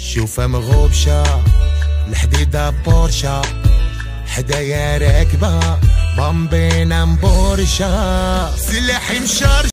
شوفها مغوبشة الحديدة بورشة حدايا راكبة بامبينا مبورشة سلاحي مشارجة